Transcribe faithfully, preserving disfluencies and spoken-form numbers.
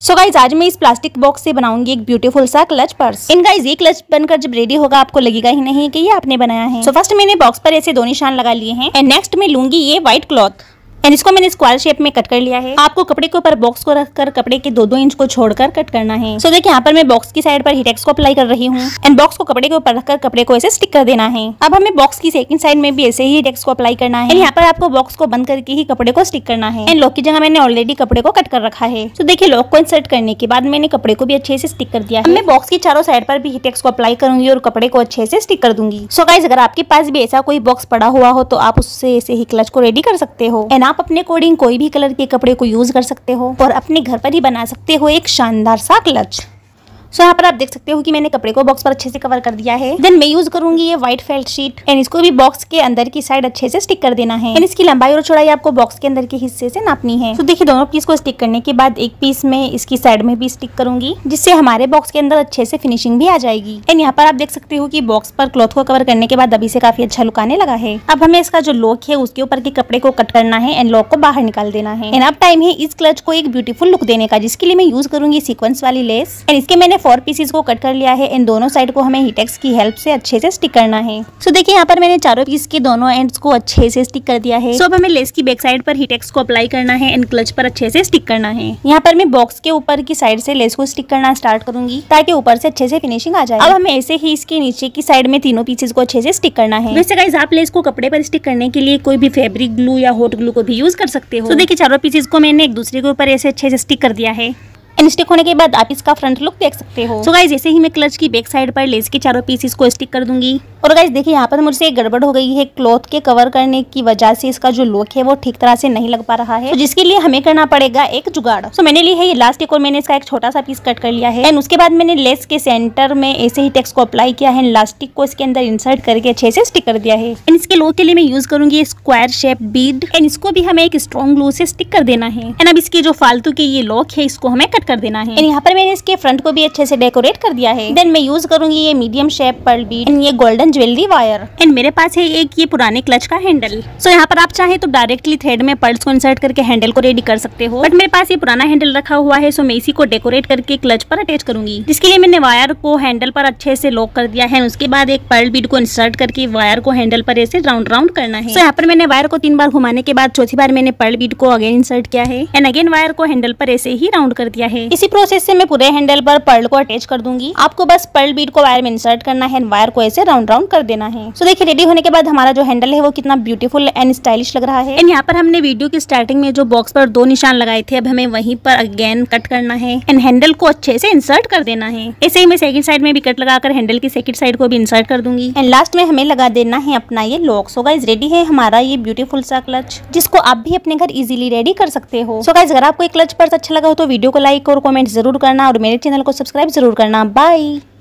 So guys आज मैं इस प्लास्टिक बॉक्स से बनाऊंगी एक ब्यूटीफुल सा क्लच पर्स। इन गाइज ये क्लच बनकर जब रेडी होगा आपको लगेगा ही नहीं कि ये आपने बनाया है। सो so फर्स्ट मैंने बॉक्स पर ऐसे दो निशान लगा लिए हैं एंड नेक्स्ट मैं लूंगी ये व्हाइट क्लॉथ एंड इसको मैंने स्क्वायर शेप में कट कर लिया है। आपको कपड़े के ऊपर बॉक्स को रखकर कपड़े के दो दो इंच को छोड़कर कट करना है। सो so देखिए यहाँ पर मैं बॉक्स की साइड पर हीटेक्स को अप्लाई कर रही हूँ एंड बॉक्स को कपड़े के ऊपर रखकर कपड़े को ऐसे स्टिक कर देना है। अब हमें बॉक्स की सेकंड साइड में भी ऐसे ही हीटेक्स को अप्लाई करना है। यहाँ पर आपको बॉक्स को बंद करके ही कपड़े को स्टिक करना है एंड लॉक की जगह मैंने ऑलरेडी कपड़े को कट कर रखा है। तो देखिए लॉक को इंसर्ट करने के बाद मैंने कपड़े को भी अच्छे से स्टिक कर दिया है। मैं बॉक्स की चारों साइड पर भी हीटेक्स को अप्लाई करूंगी और कपड़े को अच्छे से स्टिक कर दूंगी। सो गाइस अगर आपके पास भी ऐसा कोई बॉक्स पड़ा हुआ हो तो आप उससे ऐसे ही क्लच को रेडी कर सकते हो एंड आप अपने अकॉर्डिंग कोई भी कलर के कपड़े को यूज कर सकते हो और अपने घर पर ही बना सकते हो एक शानदार सा क्लच। सो so, यहाँ पर आप देख सकते हो कि मैंने कपड़े को बॉक्स पर अच्छे से कवर कर दिया है। देन मैं यूज करूंगी ये व्हाइट फेल्ट शीट एंड इसको भी बॉक्स के अंदर की साइड अच्छे से स्टिक कर देना है एंड इसकी लंबाई और चौड़ाई आपको बॉक्स के अंदर के हिस्से से नापनी है। तो so, देखिए दोनों पीस को स्टिक करने के बाद एक पीस में इसकी साइड में भी स्टिक करूंगी जिससे हमारे बॉक्स के अंदर अच्छे से फिनिशिंग भी आ जाएगी। एंड यहाँ पर आप देख सकते हो कि बॉक्स पर क्लॉथ को कवर करने के बाद अभी से काफी अच्छा लुक आने लगा है। अब हमें इसका जो लॉक है उसके ऊपर के कपड़े को कट करना है एंड लॉक को बाहर निकाल देना है। एंड अब टाइम है इस क्लच को एक ब्यूटीफुल लुक देने का, जिसके लिए मैं यूज करूंगी सीक्वेंस वाली लेस एंड इसके मैंने फोर पीसेस को कट कर लिया है। इन दोनों साइड को हमें हीटेक्स की हेल्प से अच्छे से स्टिक करना है। सो so, देखिए यहाँ पर मैंने चारों पीस के दोनों एंड्स को अच्छे से स्टिक कर दिया है। सो so, अब हमें लेस की बैक साइड पर हीटेक्स को अप्लाई करना है एंड क्लच पर अच्छे से स्टिक करना है। यहाँ पर मैं बॉक्स के ऊपर की साइड से लेस को स्टिक करना स्टार्ट करूंगी ताकि ऊपर से अच्छे से फिनिशिंग आ जाए। अब हमें ऐसे ही इसके नीचे की साइड में तीनों पीसेस को अच्छे से स्टिक करना है। वैसे गाइस आप लेस को कपड़े पर स्टिक करने के लिए कोई भी फैब्रिक ग्लू या हॉट ग्लू को भी यूज कर सकते हो। तो so, देखिए चारों पीसेस को मैंने एक दूसरे के ऊपर ऐसे अच्छे से स्टिक कर दिया है एंड स्टिक होने के बाद आप इसका फ्रंट लुक देख सकते हो। सो गाइस जैसे ही मैं क्लच की बैक साइड पर लेस के चारों पीसेस को स्टिक कर दूंगी और गाइस देखिए यहाँ पर मुझसे एक गड़बड़ हो गई है। क्लॉथ के कवर करने की वजह से इसका जो लुक है वो ठीक तरह से नहीं लग पा रहा है, तो जिसके लिए हमें करना पड़ेगा एक जुगाड़। सो मैंने ली है ये लास्टिक और मैंने इसका एक छोटा सा पीस कट कर लिया है एंड उसके बाद मैंने लेस के सेंटर में ऐसे ही टेक्स को अप्लाई किया है, लास्टिक को इसके अंदर इंसर्ट करके अच्छे से स्टिक कर दिया है। एंड इसके लुक के लिए मैं यूज करूंगी स्क्वायर शेप बीड एंड इसको भी हमें एक स्ट्रॉन्ग ग्लू से स्टिक कर देना है। एंड अब इसकी जो फालतू की ये लॉक है इसको हमें कट कर देना है। यहाँ पर मैंने इसके फ्रंट को भी अच्छे से डेकोरेट कर दिया है। देन मैं यूज करूंगी ये medium shape pearl bead and ये गोल्डन ज्वेलरी वायर एंड मेरे पास है एक ये पुराने क्लच का हैंडल। सो so, यहाँ पर आप चाहे तो डायरेक्टली थ्रेड में पर्ल्स को इंसर्ट करके हैंडल को रेडी कर सकते हो, बट मेरे पास ये पुराना हैंडल रखा हुआ है। सो so, मैं इसी को डेकोरेट करके क्लच पर अटैच करूंगी, जिसके लिए मैंने वायर को हैंडल पर अच्छे से लॉक कर दिया है। उसके बाद एक पर्ल बीड को इंसर्ट करके वायर को हैंडल पर ऐसे राउंड राउंड करना है। सो so, यहाँ पर मैंने वायर को तीन बार घुमाने के बाद चौथी बार मैंने पर्ल बीड को अगेन इंसर्ट किया है एंड अगेन वायर को हैंडल पर ऐसे ही राउंड कर दिया है। इसी प्रोसेस से मैं पूरे हैंडल पर पर्ल को अटैच कर दूंगी। आपको बस पर्ल बीड को वायर में इंसर्ट करना है, वायर को ऐसे राउंड राउंड कर देना है। सो so, देखिए रेडी होने के बाद हमारा जो हैंडल है वो कितना ब्यूटीफुल एंड स्टाइलिश लग रहा है। एंड यहाँ पर हमने वीडियो की स्टार्टिंग में जो बॉक्स पर दो निशान लगाए थे अब हमें वहीं पर अगेन कट करना है एंड हैंडल को अच्छे से इंसर्ट कर देना है। ऐसे ही मैं सेकंड साइड में भी कट लगाकर हैंडल की सेकंड साइड को भी इंसर्ट कर दूंगी एंड लास्ट में हमें लगा देना है अपना ये लॉक। सो गाइस रेडी है हमारा ये ब्यूटीफुल सा क्लच, जिसको आप भी अपने घर इजीली रेडी कर सकते हो। सो गाइस अगर आपको ये क्लच पर्स अच्छा लगा हो तो वीडियो को लाइक और कमेंट जरूर करना और मेरे चैनल को सब्सक्राइब जरूर करना। बाय।